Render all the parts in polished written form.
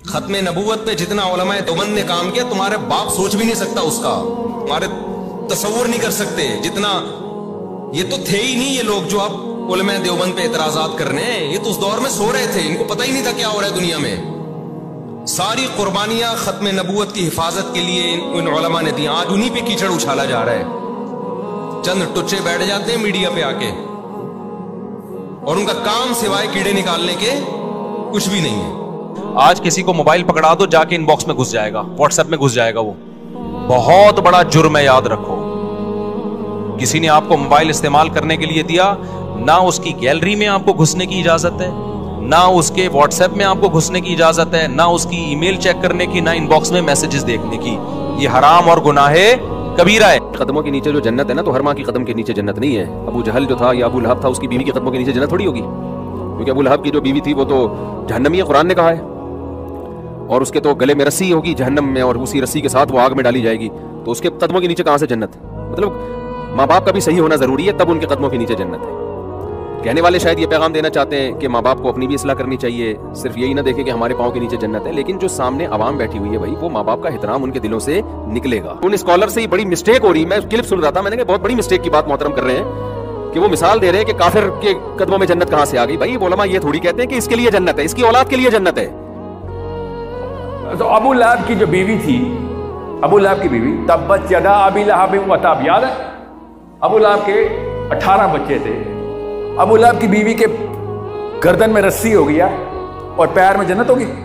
खत्म नबूवत पे जितना उलमाए देवबंद ने काम किया तुम्हारे बाप सोच भी नहीं सकता उसका, तुम्हारे तसव्वुर नहीं कर सकते जितना। ये तो थे ही नहीं ये लोग जो अब उलमाए देवबंद पे एतराजात कर रहे हैं, ये तो उस दौर में सो रहे थे, इनको पता ही नहीं था क्या हो रहा है दुनिया में। सारी कुर्बानियां खत्म नबूवत की हिफाजत के लिए इन उलमा ने दी, आज उन्हीं पे कीचड़ उछाला जा रहा है। चंद टुच्चे बैठ जाते हैं मीडिया पे आके और उनका काम सिवाय कीड़े निकालने के कुछ भी नहीं है। आज किसी को मोबाइल पकड़ा दो, जाके इनबॉक्स में घुस जाएगा, व्हाट्सएप में घुस जाएगा। वो बहुत बड़ा जुर्म है, याद रखो। किसी ने आपको मोबाइल इस्तेमाल करने के लिए दिया, ना उसकी गैलरी में आपको घुसने की इजाजत है, ना उसके व्हाट्सएप में आपको घुसने की इजाजत है, ना उसकी ईमेल चेक करने की, ना इनबॉक्स में मैसेजेस देखने की। ये हराम और गुनाहे कबीरा है। कदमों के नीचे जो जन्नत है ना, तो हर माँ की कदम के नीचे जन्नत नहीं है। अबू जहल जो था या अबू लहब था, उसकी बीवी के कदमों के नीचे जन्नत थोड़ी होगी, क्योंकि अबू लहब की जो बीवी थी वो तो जहन्नमी है, कुरान ने कहा है। और उसके तो गले में रस्सी होगी जहन्नम में, और उसी रस्सी के साथ वो आग में डाली जाएगी, तो उसके कदमों के नीचे कहाँ से जन्नत? मतलब माँ बाप का भी सही होना जरूरी है, तब उनके कदमों के नीचे जन्नत है। कहने वाले शायद ये पैगाम देना चाहते हैं कि माँ बाप को अपनी भी इस्लाह करनी चाहिए, सिर्फ यही ना देखे कि हमारे पाँव के नीचे जन्नत है। लेकिन जो सामने आवाम बैठी हुई है भाई, वो माँ बाप का एहतराम उनके दिलों से निकलेगा। उन स्कॉलर से ही बड़ी मिस्टेक हो रही, मैं क्लिप सुन रहा था, मैंने कहा बहुत बड़ी मिस्टेक की बात मोहतरम कर रहे हैं कि वो मिसाल दे रहे हैं कि काफिर के कदमों में जन्नत कहाँ से आ गई। भाई उलमा ये थोड़ी कहते हैं कि इसके लिए जन्नत है, इसकी औलाद के लिए जन्नत है। तो अबू लहब की जो बीवी थी, अबू लहब की बीवी, तब्बत यदा अबी लहब व तब, याद है? अबू लहब के 18 बच्चे थे। अबू लहब की बीवी के गर्दन में रस्सी हो गया और पैर में जन्नत होगी।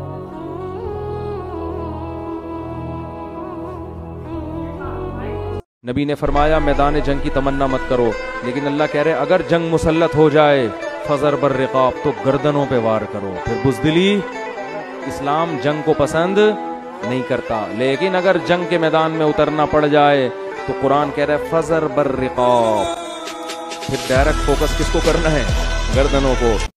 नबी ने फरमाया मैदान जंग की तमन्ना मत करो, लेकिन अल्लाह कह रहे अगर जंग मुसल्लत हो जाए फजर बर रिकाब, तो गर्दनों पे वार करो। फिर बुज़दिली, इस्लाम जंग को पसंद नहीं करता, लेकिन अगर जंग के मैदान में उतरना पड़ जाए तो कुरान कह रहा है फजर बर रिकाब। फिर डायरेक्ट फोकस किसको करना है? गर्दनों को।